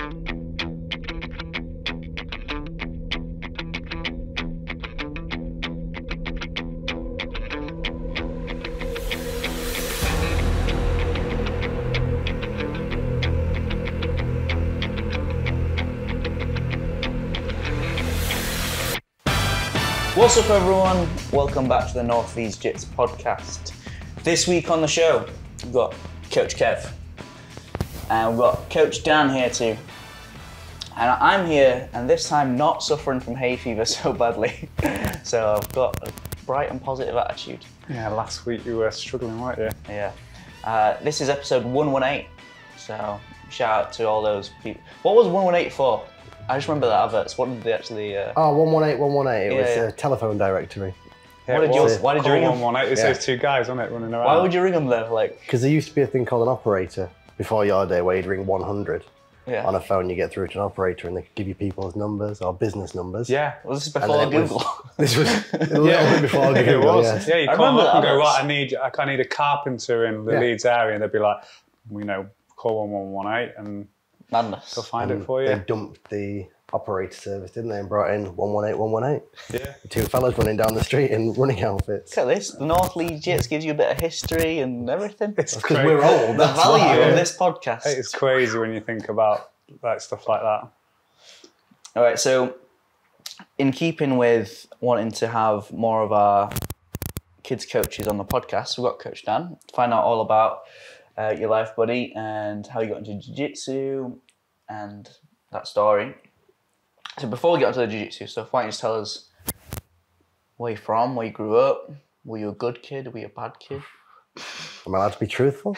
What's up everyone, welcome back to the North Leeds Jitz podcast. This week on the show, we've got Coach Kev and we've got Coach Dan here too. And I'm here and this time not suffering from hay fever so badly. So I've got a bright and positive attitude. Yeah, last week you were struggling, weren't you? Yeah. This is episode 118, so shout out to all those people. What was 118 for? I just remember the adverts. What did they actually... Oh, 118, 118. It was a telephone directory. Yeah, why did you ring them? 118. It's those two guys, wasn't it, running around? Why would you ring them though? Like, because there used to be a thing called an operator before your day where you'd ring 100. Yeah. On a phone, you get through to an operator and they could give you people's numbers or business numbers. Yeah. Was this before Google? This was a little bit before Google, it was. Yeah, you call up and go, right, I need a carpenter in the Leeds area, and they'd be like, call 1118 and Madness. they'll find it for you. They dumped the operator service, didn't they, and brought in 118, 118. Yeah. The two fellas running down the street in running outfits. Look at this, the North Leeds Jitz gives you a bit of history and everything. It's because we're old. The value of this podcast. It's crazy when you think about like stuff like that. All right, so in keeping with wanting to have more of our kids coaches on the podcast, we've got Coach Dan to find out all about your life, buddy, and how you got into jiu-jitsu and that story. So before we get onto the jiu-jitsu stuff, why don't you just tell us where you're from, where you grew up? Were you a good kid? Were you a bad kid? Am I allowed to be truthful?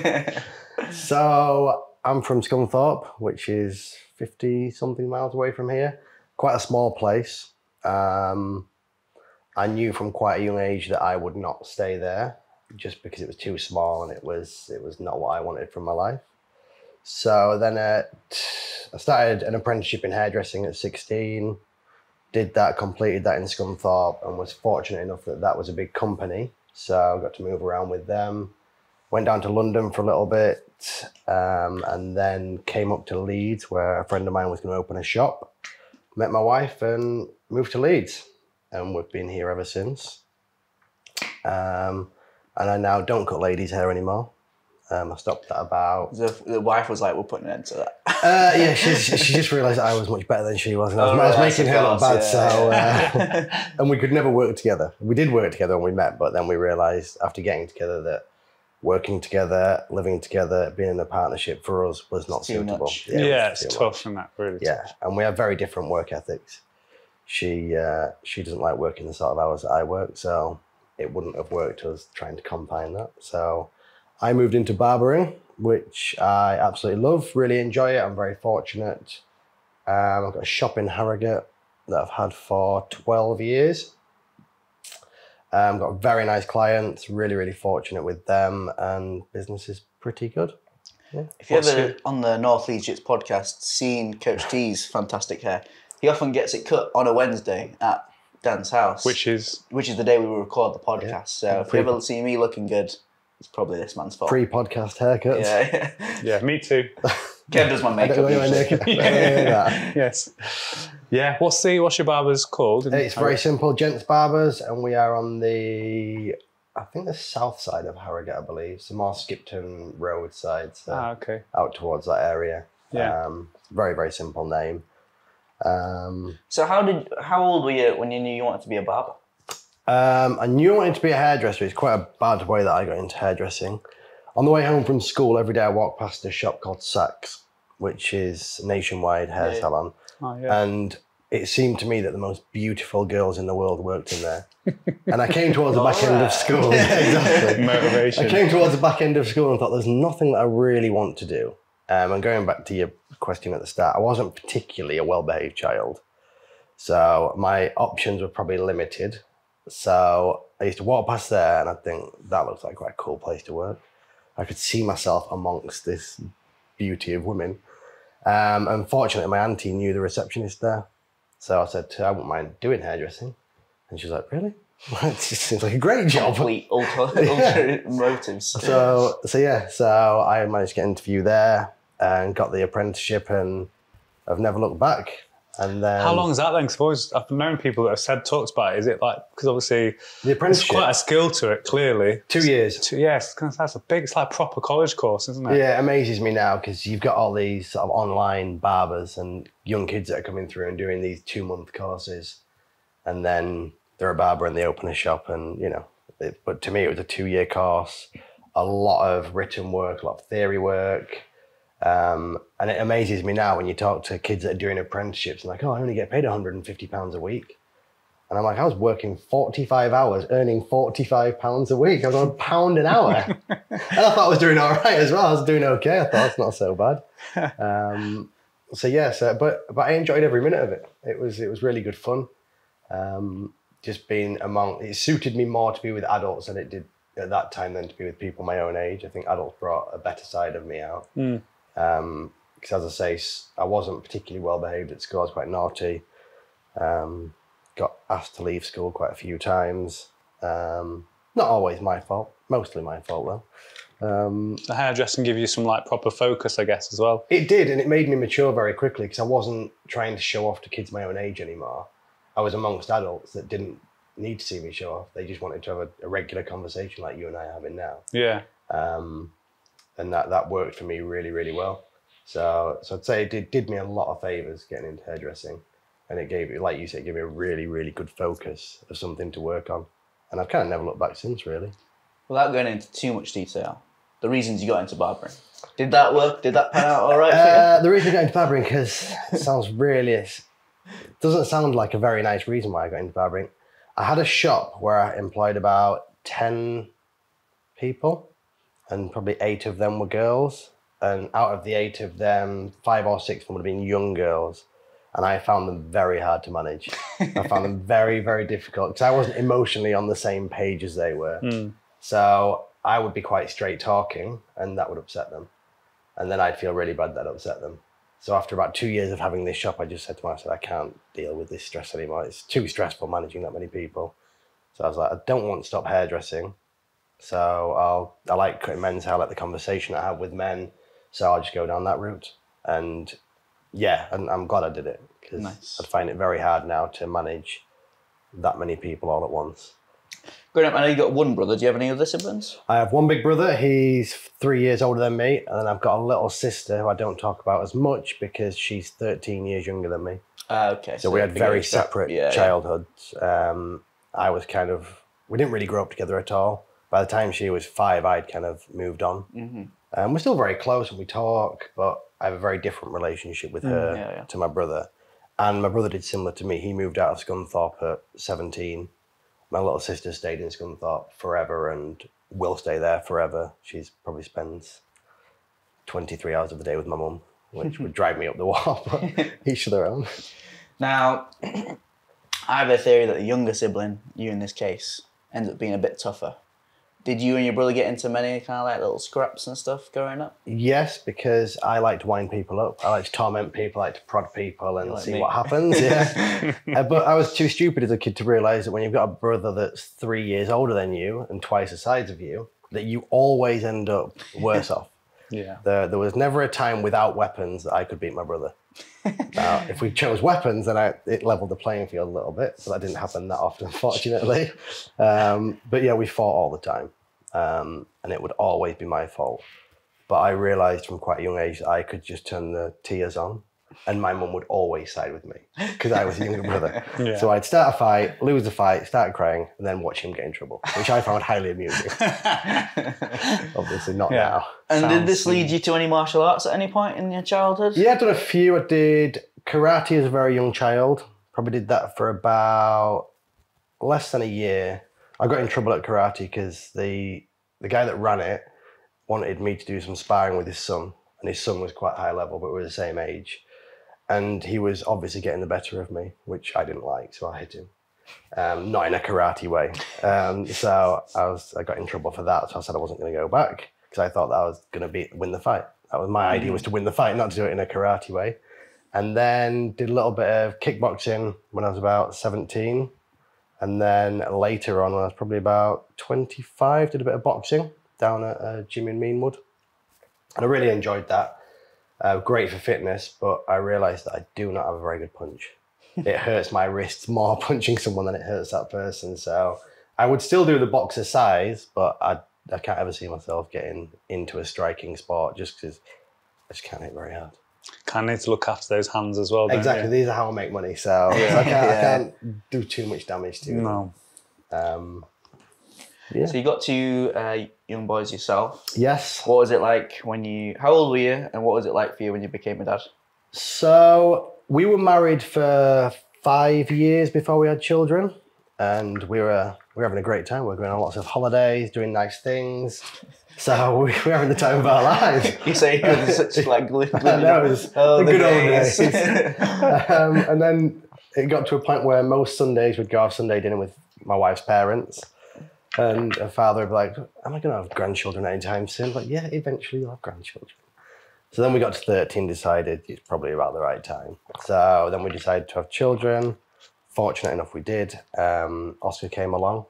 So I'm from Scunthorpe, which is 50-something miles away from here. Quite a small place. I knew from quite a young age that I would not stay there just because it was too small and it was not what I wanted from my life. So then I started an apprenticeship in hairdressing at 16, did that, completed that in Scunthorpe, and was fortunate enough that that was a big company. So I got to move around with them. Went down to London for a little bit, and then came up to Leeds where a friend of mine was going to open a shop. Met my wife and moved to Leeds, and we've been here ever since. And I now don't cut ladies' hair anymore. I stopped that about... The wife was like, we're putting an end to that. Yeah, she just realised I was much better than she was, and I was making her look bad, so... and we could never work together. We did work together when we met, but then we realised after getting together that working together, living together, being in a partnership for us was not suitable. Yeah, it's tough, and that really tough. And we have very different work ethics. She doesn't like working the sort of hours that I work, so it wouldn't have worked us trying to combine that. So I moved into barbering, which I absolutely love, really enjoy it. I'm very fortunate. I've got a shop in Harrogate that I've had for 12 years. Got very nice clients, really, really fortunate with them, and business is pretty good. Yeah. If you ever, on the North Leeds Jitz podcast, seen Coach T's fantastic hair, he often gets it cut on a Wednesday at Dan's house. Which is the day we record the podcast. Yeah. So if you ever see me looking good, it's probably this man's fault. Pre-podcast haircuts. Yeah, me too. Kev does my makeup. Yes. Yeah. What's your barber's called? It's very simple, Gents Barbers, and we are on the south side of Harrogate, I believe. So more Skipton Road side. So okay. Out towards that area. Yeah. Very, very simple name. So how old were you when you knew you wanted to be a barber? I knew I wanted to be a hairdresser. It's quite a bad way that I got into hairdressing. On the way home from school, every day I walked past a shop called Saks, which is a nationwide hair salon. Oh, yeah. And it seemed to me that the most beautiful girls in the world worked in there. And I came towards the back end of school. Yeah, exactly. Motivation. I came towards the back end of school and thought, there's nothing that I really want to do. And going back to your question at the start, I wasn't particularly a well-behaved child. So my options were probably limited. So I used to walk past there and I'd think, that looks like quite a cool place to work. I could see myself amongst this beauty of women. Unfortunately, my auntie knew the receptionist there. So I said to her, I wouldn't mind doing hairdressing. And she was like, really? It just seems like a great job. Complete ultra motives. So I managed to get an interview there and got the apprenticeship, and I've never looked back. And then how long is that then? Because I've known people that have talked about it. Is it like, because obviously the apprenticeship, there's quite a skill to it, clearly. 2 years. Yes, that's it's like a proper college course, isn't it? Yeah, it amazes me now because you've got all these sort of online barbers and young kids that are coming through and doing these 2-month courses. And then they're a barber and they open a shop and, you know, but to me it was a 2-year course, a lot of written work, a lot of theory work. And it amazes me now when you talk to kids that are doing apprenticeships and like, oh, I only get paid £150 a week. And I'm like, I was working 45 hours, earning £45 a week. I was on £1 an hour. And I thought I was doing all right as well. I was doing okay. I thought it's not so bad. But I enjoyed every minute of it. It was really good fun. Just being it suited me more to be with adults than it did at that time than to be with people my own age. I think adults brought a better side of me out. Because as I say, I wasn't particularly well behaved at school. I was quite naughty. Got asked to leave school quite a few times. Not always my fault, mostly my fault though. The hairdressing give you some like proper focus, I guess, as well. It did, and it made me mature very quickly because I wasn't trying to show off to kids my own age anymore. I was amongst adults that didn't need to see me show off. They just wanted to have a regular conversation like you and I are having now. Yeah. And that worked for me really, really well. So I'd say it did me a lot of favours getting into hairdressing. And it gave me, like you said, it gave me a really, really good focus of something to work on. And I've kind of never looked back since, really. Without going into too much detail, the reasons you got into barbering. Did that work? Did that pan out all right for you? The reason I got into barbering, because it sounds really... It doesn't sound like a very nice reason why I got into barbering. I had a shop where I employed about 10 people, and probably 8 of them were girls. And out of the 8 of them, 5 or 6 of them would have been young girls. And I found them very hard to manage. I found them very, very difficult because I wasn't emotionally on the same page as they were. So I would be quite straight talking and that would upset them. And then I'd feel really bad that upset them. So after about 2 years of having this shop, I just said to myself, I can't deal with this stress anymore. It's too stressful managing that many people. So I was like, I don't want to stop hairdressing. So I like cutting men's hair. I like the conversation I have with men. So I'll just go down that route. And yeah, and I'm glad I did it because I'd find it very hard now to manage that many people all at once. Growing up, I know you got one brother. Do you have any other siblings? I have one big brother. He's 3 years older than me. And then I've got a little sister who I don't talk about as much because she's 13 years younger than me. Okay. So we had very separate childhoods. I was we didn't really grow up together at all. By the time she was 5, I'd kind of moved on. We're still very close and we talk, but I have a very different relationship with her to my brother. And my brother did similar to me. He moved out of Scunthorpe at 17. My little sister stayed in Scunthorpe forever and will stay there forever. She's probably spends 23 hours of the day with my mum, which would drive me up the wall, but each to their own. Now, I have a theory that the younger sibling, you in this case, ends up being a bit tougher. Did you and your brother get into many kind of like little scraps and stuff growing up? Yes, because I like to wind people up. I like to torment people, I like to prod people and see what happens. Yeah. But I was too stupid as a kid to realise that when you've got a brother that's 3 years older than you and twice the size of you, that you always end up worse off. Yeah. There was never a time without weapons that I could beat my brother. Now, if we chose weapons, then it leveled the playing field a little bit. So that didn't happen that often, fortunately. But yeah, we fought all the time. And it would always be my fault. But I realised from quite a young age that I could just turn the tears on and my mum would always side with me because I was a younger brother. Yeah. So I'd start a fight, lose the fight, start crying, and then watch him get in trouble, which I found highly amusing. Obviously not now. And did this lead you to any martial arts at any point in your childhood? Yeah, I've done a few. I did karate as a very young child. Probably did that for about less than a year. I got in trouble at karate because the guy that ran it wanted me to do some sparring with his son, and his son was quite high level, but we were the same age. And he was obviously getting the better of me, which I didn't like, so I hit him. Not in a karate way. So I got in trouble for that, so I said I wasn't going to go back because I thought that I was going to win the fight. That was my idea, was to win the fight, not to do it in a karate way. And then did a little bit of kickboxing when I was about 17. And then later on, when I was probably about 25, did a bit of boxing down at a gym in Meanwood. And I really enjoyed that. Great for fitness, but I realised that I do not have a very good punch. It hurts my wrists more punching someone than it hurts that person. So I would still do the boxer size, but I can't ever see myself getting into a striking sport just because I just can't hit very hard. Kind of need to look after those hands as well. Exactly. These are how I make money. So, I can't do too much damage to them. No. So you got two young boys yourself. Yes. What was it like how old were you, and what was it like for you when you became a dad? So we were married for 5 years before we had children, and we were having a great time. We were going on lots of holidays, doing nice things. So we were having the time of our lives. You say it was such like I know, it was the good old days. And then it got to a point where most Sundays we'd go have Sunday dinner with my wife's parents. And her father would be like, am I going to have grandchildren anytime soon? Like, yeah, eventually you'll have grandchildren. So then we got to 13, decided it's probably about the right time. So then we decided to have children. Fortunate enough we did. Oscar came along.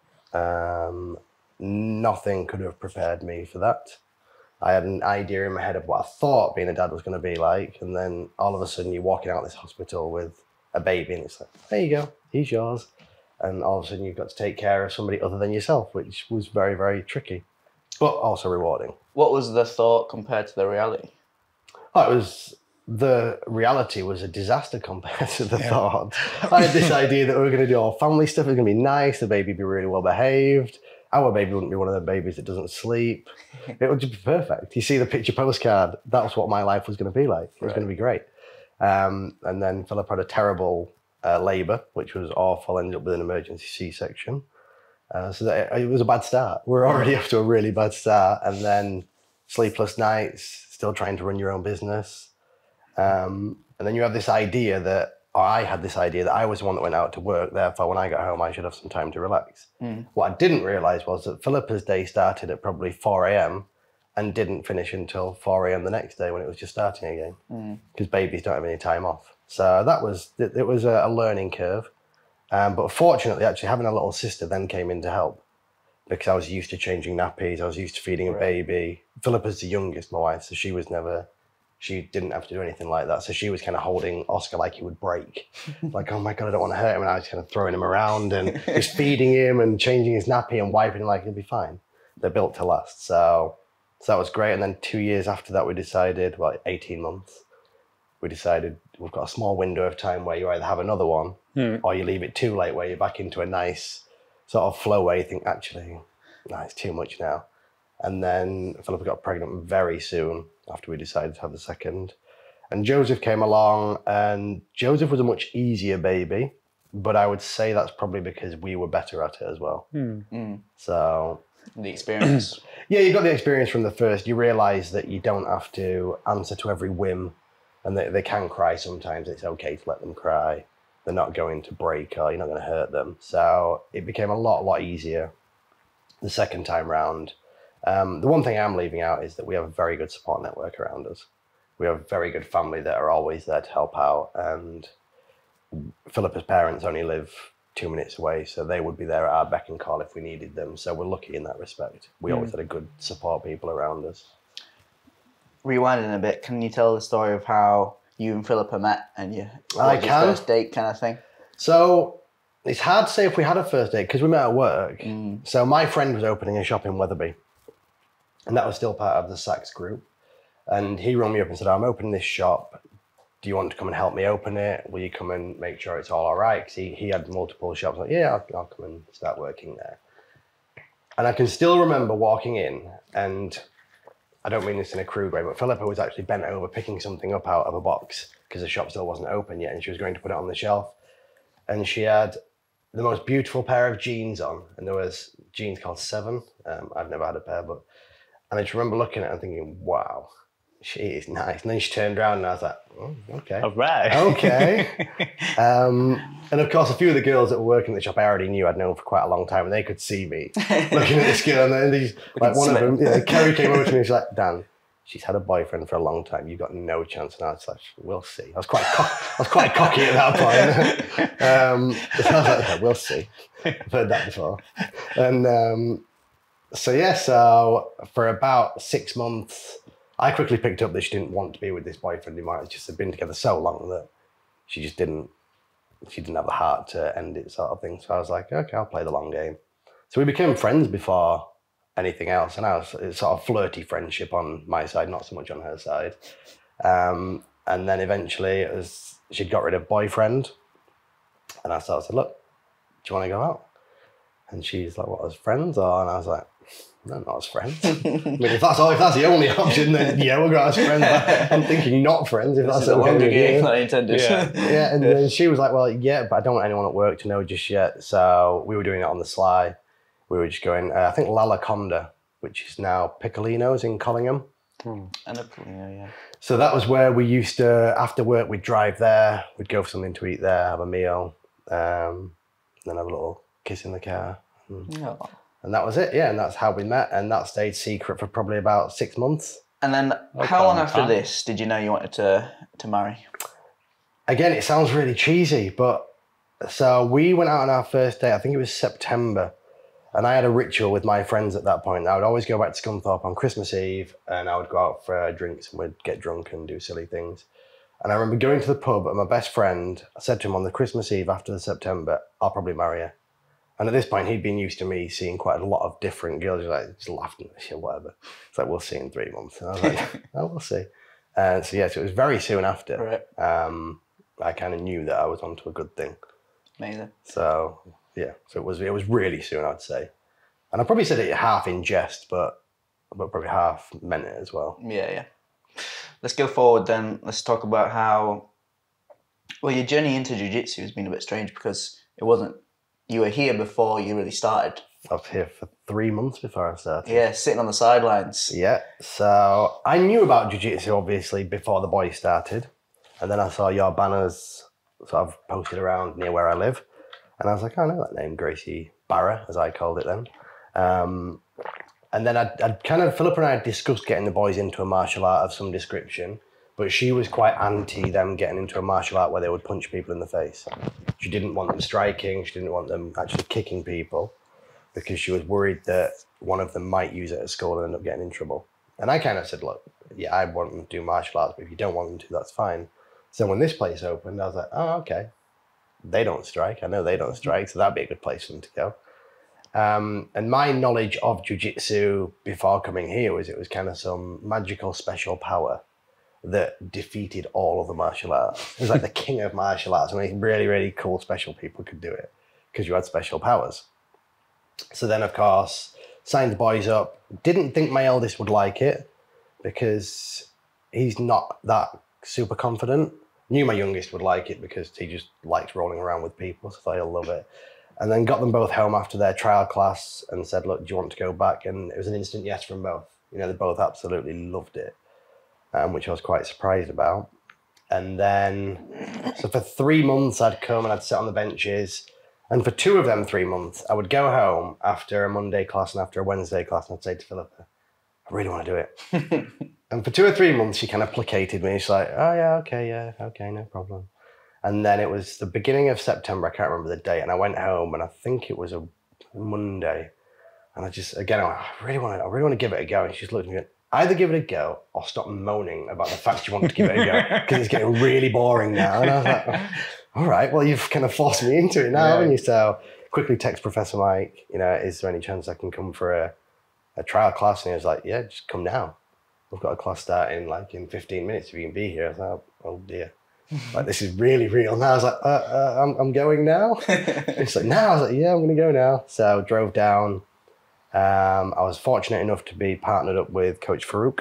Nothing could have prepared me for that. I had an idea in my head of what I thought being a dad was going to be like. And then all of a sudden you're walking out of this hospital with a baby and it's like, there you go, he's yours. And all of a sudden you've got to take care of somebody other than yourself, which was very, very tricky, but also rewarding. What was the thought compared to the reality? Oh, the reality was a disaster compared to the thought. I had this idea that we were going to do all family stuff. It was going to be nice. The baby would be really well behaved. Our baby wouldn't be one of the babies that doesn't sleep. It would just be perfect. You see the picture postcard, that was what my life was going to be like. It was going to be great. And then Philip had a terrible labour, which was awful, ended up with an emergency C-section. So it was a bad start. We're already off to a really bad start. And then sleepless nights, still trying to run your own business. And then you have this idea that, or I had this idea that I was the one that went out to work, therefore when I got home I should have some time to relax. What I didn't realise was that Philippa's day started at probably 4 a.m. and didn't finish until 4 a.m. the next day when it was just starting again, because babies don't have any time off. So it was a learning curve. But fortunately, actually having a little sister then came in to help, because I was used to changing nappies, I was used to feeding a baby. Philippa's the youngest, my wife, so she didn't have to do anything like that. So she was kind of holding Oscar like he would break. Like, oh my God, I don't want to hurt him. And I was kind of throwing him around and just feeding him and changing his nappy and wiping him like he'll be fine. They're built to last. So that was great. And then 2 years after that, we decided, 18 months, we decided we've got a small window of time where you either have another one or you leave it too late where you're back into a nice sort of flow where you think, actually, no, it's too much now. And then Philippa got pregnant very soon after we decided to have the second. And Joseph came along, and Joseph was a much easier baby, but I would say that's probably because we were better at it as well. So The experience. yeah, you got the experience from the first. You realise that you don't have to answer to every whim, and they can cry sometimes. It's okay to let them cry. They're not going to break, or you're not going to hurt them. So it became a lot easier the second time round. The one thing I'm leaving out is that we have a very good support network around us. We have a very good family that are always there to help out. And Philippa's parents only live 2 minutes away, so they would be there at our beck and call if we needed them. So we're lucky in that respect. We always had a good support people around us. Rewinding a bit, can you tell the story of how you and Philippa met and your first date kind of thing? So it's hard to say if we had a first date because we met at work. So my friend was opening a shop in Wetherby, and that was still part of the Saks group. And he rang me up and said, I'm opening this shop. Do you want to come and help me open it? Will you come and make sure it's all right? Because he had multiple shops. Like, yeah, I'll come and start working there. And I can still remember walking in, and I don't mean this in a crude way, but Philippa was actually bent over picking something up out of a box because the shop still wasn't open yet, and she was going to put it on the shelf. And she had the most beautiful pair of jeans on, and there was jeans called Seven. I've never had a pair, but... And I just remember looking at her and thinking, wow, she is nice. And then she turned around and I was like, oh, okay. All right. Okay. And of course, a few of the girls that were working at the shop I already knew, I'd known for quite a long time, and they could see me looking at this girl. And then these, like one of them, Kerry came over to me and she's like, Dan, she's had a boyfriend for a long time. You've got no chance. And I was like, we'll see. I was quite cocky at that point. I was like, we'll see. I've heard that before. And so for about 6 months, I quickly picked up that she didn't want to be with this boyfriend anymore. It's just they'd been together so long that she just didn't have the heart to end it, sort of thing. So I was like, okay, I'll play the long game. So we became friends before anything else, and I was sort of flirty friendship on my side, not so much on her side. And then eventually it was she'd got rid of boyfriend, and I sort of said, look, do you want to go out? And she's like, what, as friends? Or, and I was like, no, not as friends. I mean, if that's the only option, then yeah, we'll go out as friends. But I'm thinking not friends, if that's the longer game than I intended. Yeah, and then she was like, well, yeah, but I don't want anyone at work to know just yet. So we were doing it on the sly. We were just going, I think Lalaconda, which is now Piccolino's in Collingham. And a Piccolino, yeah. So that was where we used to, after work, we'd drive there, we'd go for something to eat there, have a meal, then have a little kiss in the car. And that was it, yeah, and that's how we met, and that stayed secret for probably about 6 months. And then how long after this did you know you wanted to marry? Again, it sounds really cheesy, but so we went out on our first date, I think it was September, and I had a ritual with my friends at that point. I would always go back to Scunthorpe on Christmas Eve, and I would go out for drinks, and we'd get drunk and do silly things. And I remember going to the pub, and my best friend, I said to him on the Christmas Eve after the September, I'll probably marry her. And at this point, he'd been used to me seeing quite a lot of different girls. He was like, just laughing at this shit, whatever. It's like, we'll see in 3 months. And I was like, oh, we'll see. So it was very soon after. Right. I kind of knew that I was onto a good thing. Amazing. So, yeah. So it was really soon, I'd say. And I probably said it half in jest, but probably half meant it as well. Yeah. Let's go forward then. Let's talk about how, well, your journey into jiu-jitsu has been a bit strange because it wasn't, you were here before you really started. I was here for 3 months before I started. Yeah, sitting on the sidelines. Yeah, so I knew about jiu-jitsu obviously before the boys started. And then I saw your banners sort of posted around near where I live. And I was like, oh, I know that name, Gracie Barra, as I called it then. And then I'd kind of, Philippa and I had discussed getting the boys into a martial art of some description, but she was quite anti them getting into a martial art where they would punch people in the face. She didn't want them striking, she didn't want them actually kicking people, because she was worried that one of them might use it at school and end up getting in trouble. And I kind of said, look, yeah, I want them to do martial arts, but if you don't want them to, that's fine. So when this place opened, I was like, oh, okay. They don't strike, I know they don't strike, so that'd be a good place for them to go. And my knowledge of jiu-jitsu before coming here was it was kind of some magical special power that defeated all of the martial arts. It was like the king of martial arts. I mean, really, really cool special people could do it because you had special powers. So then, of course, signed the boys up. Didn't think my eldest would like it because he's not that super confident. Knew my youngest would like it because he just likes rolling around with people, so I thought he'll love it. And then got them both home after their trial class and said, look, do you want to go back? And it was an instant yes from both. You know, they both absolutely loved it, which I was quite surprised about. And then, so for 3 months, I'd come and I'd sit on the benches. And for 2 of them 3 months, I would go home after a Monday class and after a Wednesday class, and I'd say to Philippa, I really want to do it. And for 2 or 3 months, she kind of placated me. She's like, oh, yeah, okay, no problem. And then it was the beginning of September, I can't remember the date, and I went home, and I think it was a Monday. And I just, again, I really want to give it a go. And she just looked at me and either give it a go or stop moaning about the fact you want to give it a go, because it's getting really boring now. And I was like, all right, well, you've kind of forced me into it now, haven't you? So quickly text Professor Mike, you know, is there any chance I can come for a trial class? And he was like, yeah, just come now. We've got a class starting like in 15 minutes if you can be here. I was like, oh dear. Like, this is really real now. I was like, I'm going now? It's like, now? I was like, yeah, I'm going to go now. So drove down. I was fortunate enough to be partnered up with Coach Farouk,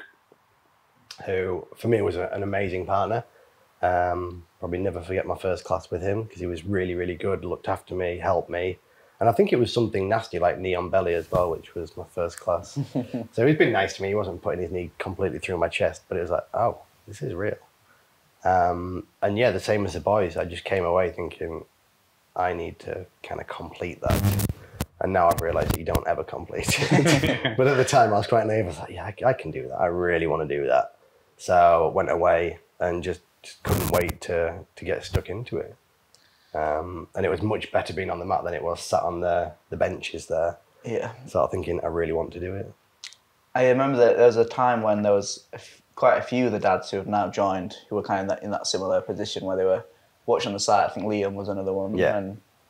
who for me was an amazing partner. Probably never forget my first class with him because he was really, really good, looked after me, helped me. And I think it was something nasty like knee on belly as well, which was my first class. So he's been nice to me. He wasn't putting his knee completely through my chest, but it was like, oh, this is real. And yeah, the same as the boys. I just came away thinking, I need to kind of complete that. And now I've realised that you don't ever complete it. But at the time I was quite naive. I was like, yeah, I can do that. I really want to do that. So went away and just couldn't wait to get stuck into it. And it was much better being on the mat than it was sat on the benches there. Yeah. Sort of thinking, I really want to do it. I remember that there was a time when there was quite a few of the dads who have now joined who were kind of in that similar position where they were watching on the side. I think Liam was another one. Yeah.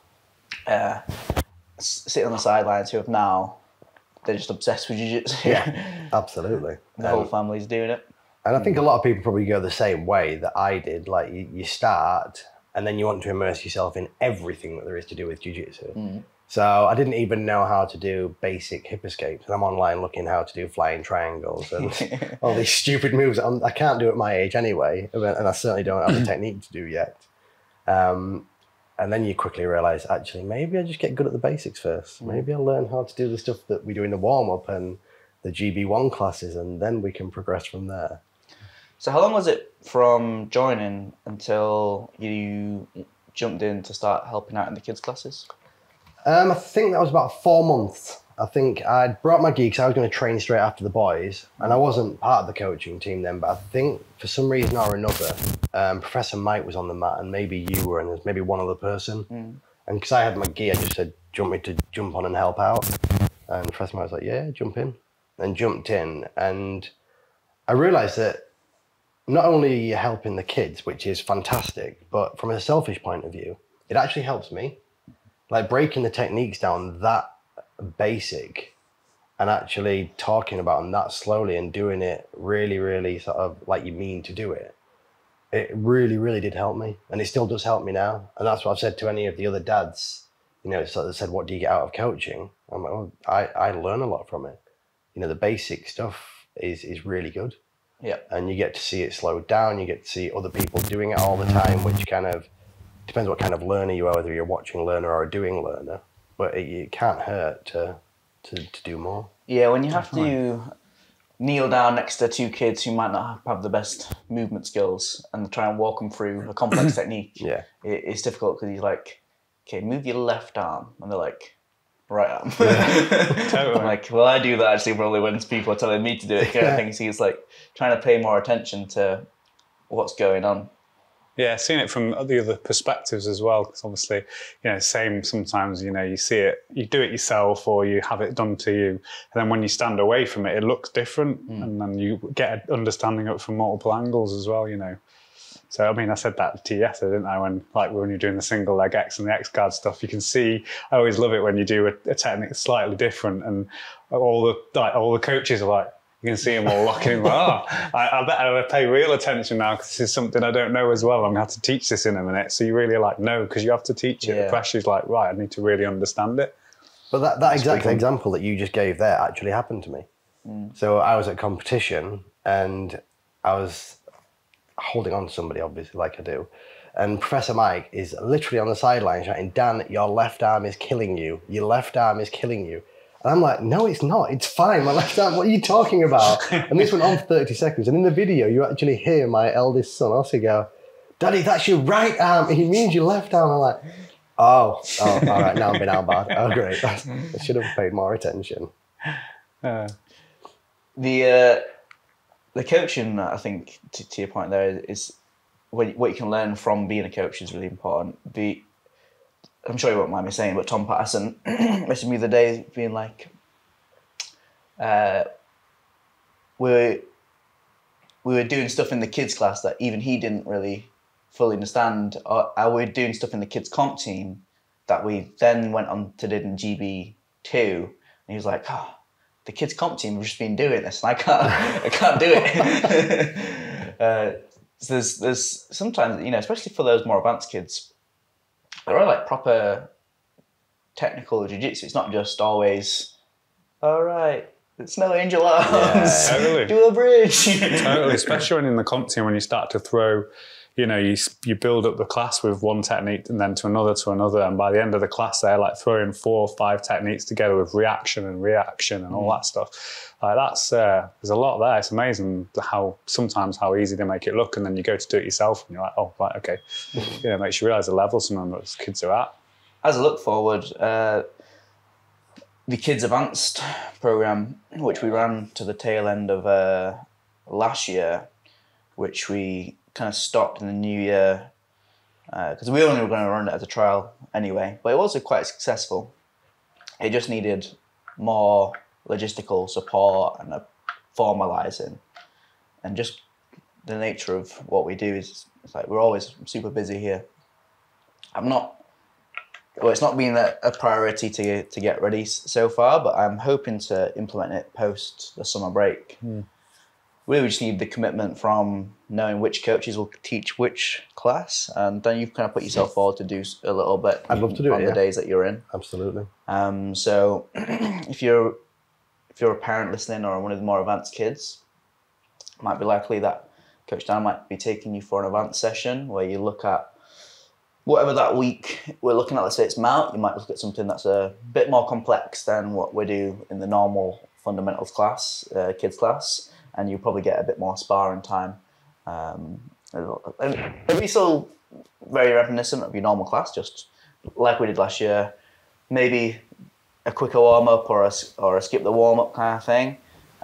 And sitting on the sidelines who have now, they're just obsessed with jiu-jitsu. Yeah, absolutely. The whole family's doing it. And I think a lot of people probably go the same way that I did. Like you start and then you want to immerse yourself in everything that there is to do with jiu-jitsu. So I didn't even know how to do basic hip escapes. And I'm online looking how to do flying triangles and all these stupid moves. I can't do at my age anyway. And I certainly don't have the technique to do yet. And then you quickly realise, actually, maybe I just get good at the basics first. Maybe I'll learn how to do the stuff that we do in the warm-up and the GB1 classes, and then we can progress from there. So how long was it from joining until you jumped in to start helping out in the kids' classes? I think that was about 4 months. I think I'd brought my gi because I was going to train straight after the boys, and I wasn't part of the coaching team then, but I think for some reason or another, Professor Mike was on the mat, and maybe you were, and there's maybe one other person. And because I had my gi, I just said, "Do you want me to jump on and help out?" And Professor Mike was like, "Yeah, jump in." And jumped in, and I realised that not only are you helping the kids, which is fantastic, but from a selfish point of view, it actually helps me. Like breaking the techniques down that basic and actually talking about them that slowly and doing it really, really sort of like you mean to do it. It really, really did help me. And it still does help me now. And that's what I've said to any of the other dads, you know, sort of said, what do you get out of coaching? I'm like, well, I learn a lot from it. You know, the basic stuff is really good. Yeah. And you get to see it slowed down. You get to see other people doing it all the time, which kind of depends what kind of learner you are, whether you're a watching learner or a doing learner. But it can't hurt to do more. Yeah, when you have to kneel down next to two kids who might not have the best movement skills and try and walk them through a complex technique, Yeah. It's difficult because he's like, okay, move your left arm. And they're like, right arm. Totally. I'm like, well, I do that actually probably when people are telling me to do it kind of thing. So it's like trying to pay more attention to what's going on. Yeah, seeing it from the other perspectives as well, because obviously, you know, same sometimes, you know, you see it, you do it yourself or you have it done to you, and then when you stand away from it, it looks different, and then you get an understanding of it from multiple angles as well, you know. So, I mean, I said that to you yesterday, didn't I, when you're doing the single leg X and the X guard stuff, you can see, I always love it when you do a technique slightly different, and all the coaches are like, you can see them all locking in. I bet I would pay real attention now because this is something I don't know as well. I'm going to have to teach this in a minute. So you really like, no, because you have to teach it. Yeah. The pressure's like, right, I need to really understand it. But that exact example that you just gave there actually happened to me. So I was at competition and I was holding on to somebody, obviously, like I do. And Professor Mike is literally on the sideline shouting, "Dan, your left arm is killing you. Your left arm is killing you." And I'm like, no, it's not. It's fine. My left arm, what are you talking about? And this went on for 30 seconds. And in the video, you actually hear my eldest son also go, "Daddy, that's your right arm. He means your left arm." I'm like, oh, all right. Now I'm being out bad. Oh, great. I should have paid more attention. The coaching, I think, to your point there, is what you can learn from being a coach is really important. I'm sure you won't mind me saying, but Tom Patterson messaged me the other day being like, we were doing stuff in the kids class that even he didn't really fully understand. Or we were doing stuff in the kids comp team that we then went on to did in GB2. And he was like, the kids comp team have just been doing this and I can't do it. So there's sometimes, you know, especially for those more advanced kids, there are like proper technical jiu-jitsu. It's not just always, all right, it's no angel arms. Yeah, totally. Do a bridge. Totally, especially when in the comp team, when you start to throw, you know, you build up the class with one technique and then to another, and by the end of the class, they're like throwing 4 or 5 techniques together with reaction and all that stuff. Like that's there's a lot there. It's amazing how easy they make it look, and then you go to do it yourself, and you're like, oh right, okay. You know, it makes you realise the level some of those kids are at. As I look forward, the Kids Advanced program, which we ran to the tail end of last year, which we kind of stopped in the new year because we only were going to run it as a trial anyway, but it was quite successful. It just needed more logistical support and a formalising. and just the nature of what we do is it's like we're always super busy here. It's not been a priority to get ready so far, but I'm hoping to implement it post the summer break. We just need the commitment from knowing which coaches will teach which class, and then you kind of put yourself forward to do a little bit. I'd love to do it on the days that you're in. Absolutely. So if you're a parent listening or one of the more advanced kids, it might be likely that Coach Dan might be taking you for an advanced session where you look at whatever that week we're looking at. Let's say it's Mount, you might look at something that's a bit more complex than what we do in the normal fundamentals class, kids class, and you probably get a bit more sparring time. It'll be still very reminiscent of your normal class, just like we did last year. Maybe a quicker warm up or a skip the warm up kind of thing.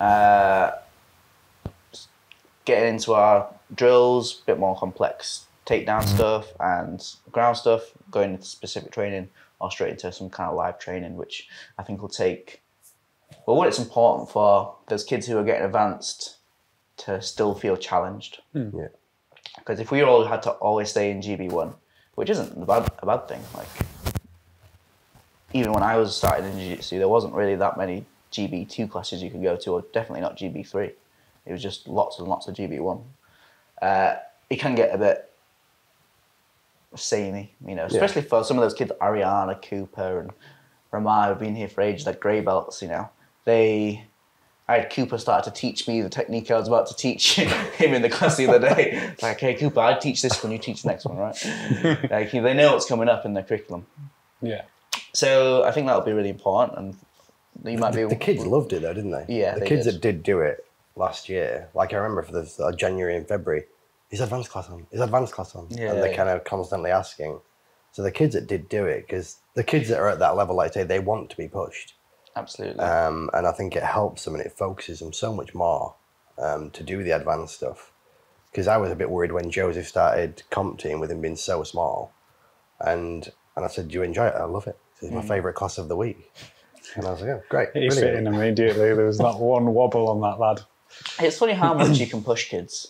Getting into our drills, a bit more complex takedown stuff and ground stuff, going into specific training or straight into some kind of live training, which I think will take. Well, what it's important for those kids who are getting advanced to still feel challenged. Yeah. Because if we all had to always stay in GB1, which isn't a bad thing, like even when I was starting in Jiu-Jitsu, there wasn't really that many GB2 classes you could go to, or definitely not GB3. It was just lots and lots of GB1. It can get a bit samey, especially for some of those kids, Ariana, Cooper, and Ramai, who've been here for ages, like grey belts, I had Cooper start to teach me the technique I was about to teach him in the class the other day. It's like, hey, Cooper, I'd teach this one, you teach the next one, right? Like, they know what's coming up in their curriculum. Yeah. So I think that'll be really important, and you might be. The kids loved it though, didn't they? Yeah, the kids that did do it last year. Like I remember for the January and February, is advanced class on? Is advanced class on? Yeah, and they're kind of constantly asking. So the kids that did do it, because the kids that are at that level, like I say, they want to be pushed. Absolutely. And I think it helps them and it focuses them so much more to do the advanced stuff. Because I was a bit worried when Joseph started comp team with him being so small. And I said, do you enjoy it? I love it. It's my favourite class of the week. And I was like, oh, great. He fit in immediately. There was not one wobble on that lad. It's funny how much you can push kids.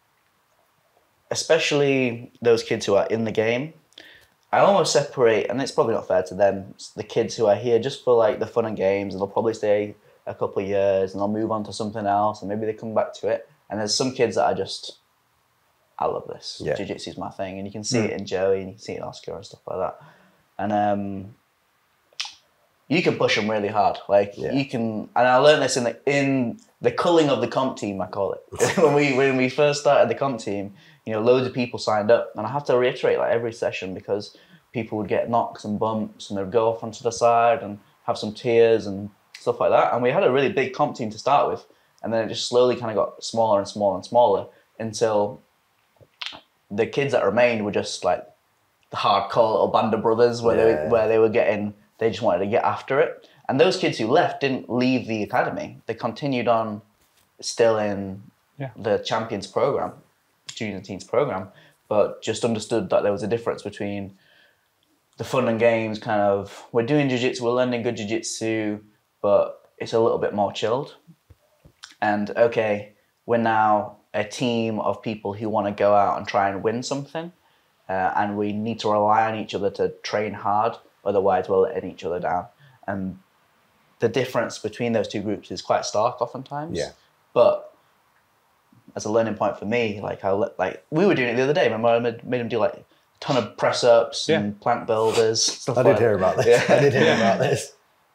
Especially those kids who are in the game. I almost separate, and it's probably not fair to them, the kids who are here just for like the fun and games, and they'll probably stay a couple of years and they'll move on to something else, and maybe they come back to it. And there's some kids that are just, I love this. Yeah. Jiu-Jitsu is my thing, and you can see it in Joey, and you can see it in Oscar and stuff like that. And you can push them really hard. Like you can, and I learned this in the culling of the comp team, I call it. when we first started the comp team, loads of people signed up, and I have to reiterate like every session because people would get knocks and bumps, and they'd go off onto the side and have some tears and stuff like that. And we had a really big comp team to start with, and then it just slowly kind of got smaller and smaller and smaller until the kids that remained were just like the hardcore little band of brothers where they just wanted to get after it. And those kids who left didn't leave the academy. They continued on still in the Champions program, junior teens program, but just understood that there was a difference between the fun and games kind of, we're doing jiu-jitsu, we're learning good jiu-jitsu, but it's a little bit more chilled. And okay, we're now a team of people who want to go out and try and win something, and we need to rely on each other to train hard, otherwise we're letting each other down. And the difference between those two groups is quite stark oftentimes. Yeah. But as a learning point for me, like we were doing it the other day. Remember, I made him do like a ton of press ups and plank builders. Stuff I did hear about this. Yeah. I did hear about this.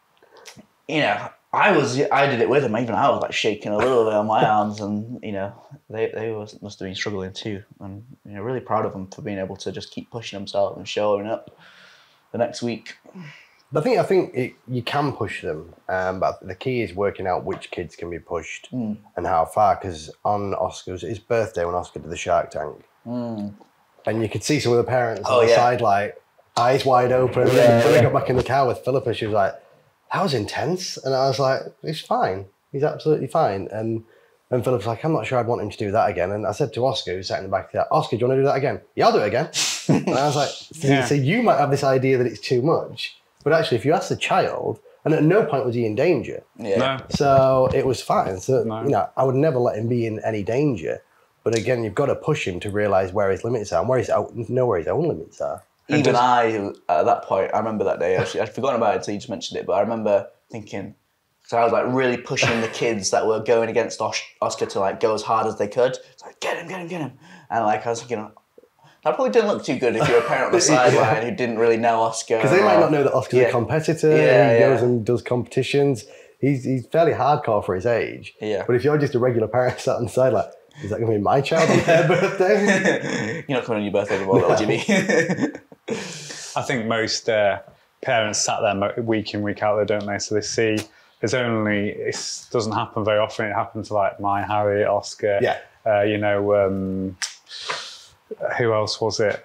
I did it with him. Even I was like shaking a little bit on my arms, and they must have been struggling too. And really proud of them for being able to just keep pushing themselves and showing up the next week. But I think you can push them, but the key is working out which kids can be pushed and how far. Because on Oscar's, his birthday when Oscar did the Shark Tank, and you could see some of the parents on the side, like eyes wide open. And then when I got back in the car with Philippa, she was like, "That was intense," and I was like, "He's fine. He's absolutely fine." And Philippa's like, "I'm not sure I'd want him to do that again." And I said to Oscar, who sat in the back of that, "Oscar, do you want to do that again?" "Yeah, I'll do it again." And I was like, so you might have this idea that it's too much. But actually, if you ask the child, And at no point was he in danger. Yeah. No. So it was fine. So, No. you know, I would never let him be in any danger. But again, you've got to push him to realise where his limits are and know where his own limits are. Even I, at that point, I remember that day, I'd forgotten about it until you just mentioned it, but I remember thinking, so I was like really pushing the kids that were going against Oscar to like go as hard as they could. It's like, get him. And like, I was thinking, that probably didn't look too good if you're a parent on the sideline who didn't really know Oscar. Because they might not know that Oscar's a competitor. He goes and does competitions. He's fairly hardcore for his age. Yeah. But if you're just a regular parent sat on the side like, is that going to be my child on their birthday? You're not coming on your birthday before, little Jimmy. I think most parents sat there week in, week out there, don't they? So they see it doesn't happen very often. It happens to like my Harry, Oscar. Yeah. Who else was it?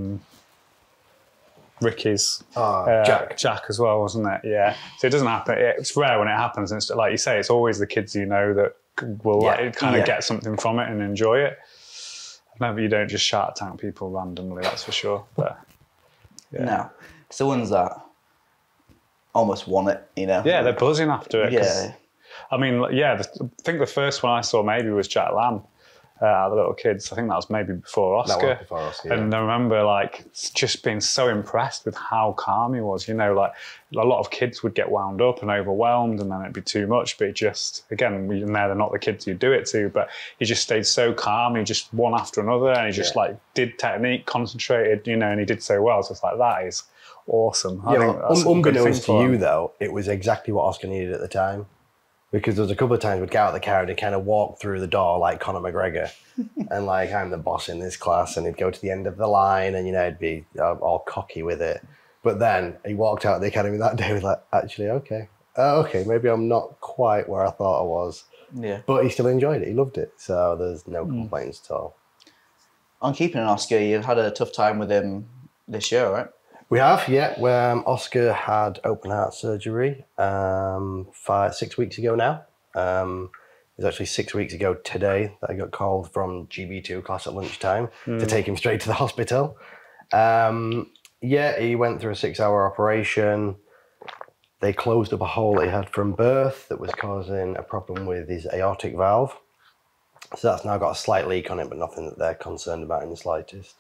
Ricky's. Jack as well, wasn't it? Yeah. So it doesn't happen. It's rare when it happens. And it's, like you say, it's always the kids you know that will get something from it and enjoy it. Maybe you don't just Shark Tank people randomly, that's for sure. But Yeah. No, it's the ones that almost want it, you know. Yeah, they're buzzing after it. Yeah. I mean, yeah, I think the first one I saw maybe was Jack Lamb, the little kids. I think that was maybe before Oscar. That was before Oscar, yeah. And I remember like just being so impressed with how calm he was. You know, like a lot of kids would get wound up and overwhelmed and then it'd be too much. But he just, again, they're not the kids you do it to, but he just stayed so calm. He just one after another and he just like did technique, concentrated, you know, and he did so well. So it's like, that is awesome. I think that's a good unbeknownst thing to for you him. though, it was exactly what Oscar needed at the time. Because there was a couple of times we'd get out of the car and he'd kind of walk through the door like Conor McGregor. And like, I'm the boss in this class. And he'd go to the end of the line and, you know, he'd be all cocky with it. But then he walked out of the academy that day with like, actually, okay. Maybe I'm not quite where I thought I was. Yeah. But he still enjoyed it. He loved it. So there's no complaints at all. On keeping an Oscar, you've had a tough time with him this year, right? We have, yeah. Oscar had open heart surgery 6 weeks ago now. It was actually 6 weeks ago today that I got called from GB2 class at lunchtime to take him straight to the hospital. He went through a 6-hour operation. They closed up a hole he had from birth that was causing a problem with his aortic valve. So that's now got a slight leak on it, but nothing that they're concerned about in the slightest.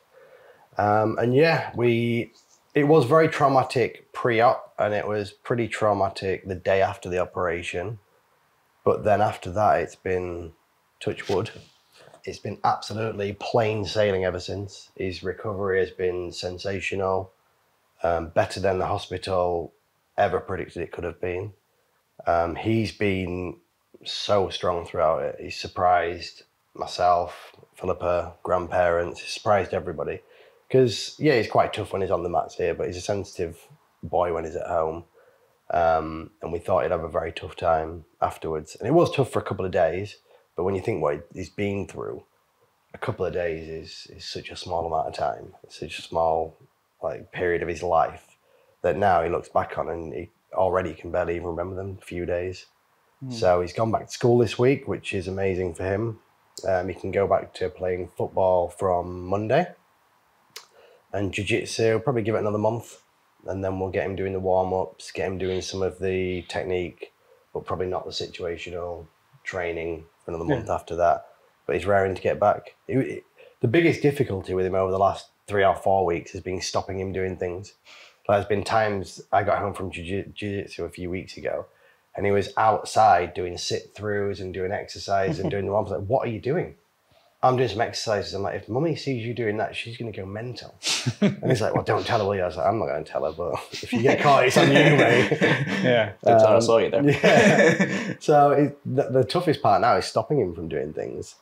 It was very traumatic pre-op, and it was pretty traumatic the day after the operation. But then after that, it's been, touch wood, it's been absolutely plain sailing ever since. His recovery has been sensational, better than the hospital ever predicted it could have been. He's been so strong throughout it. He's surprised myself, Philippa, grandparents, he's surprised everybody. Because, he's quite tough when he's on the mats here, but he's a sensitive boy when he's at home. And we thought he'd have a very tough time afterwards. And it was tough for a couple of days, but when you think what he's been through, a couple of days is such a small amount of time. It's such a small period of his life that now he looks back on and he already can barely even remember them few days. So he's gone back to school this week, which is amazing for him. He can go back to playing football from Monday. And jiu-jitsu, we'll probably give it another month. And then we'll get him doing the warm-ups, get him doing some of the technique, but probably not the situational training for another month after that. But he's raring to get back. The biggest difficulty with him over the last 3 or 4 weeks has been stopping him doing things. There's been times I got home from jiu-jitsu a few weeks ago, and he was outside doing sit-throughs and doing exercise and doing the warm-ups. Like, what are you doing? I'm doing some exercises. I'm like, if mummy sees you doing that, she's going to go mental. And he's like, well, don't tell her, will you? I was like, I'm not going to tell her, but if you get caught, it's on you, mate. Yeah. Don't tell her I saw you there. Yeah. So the toughest part now is stopping him from doing things.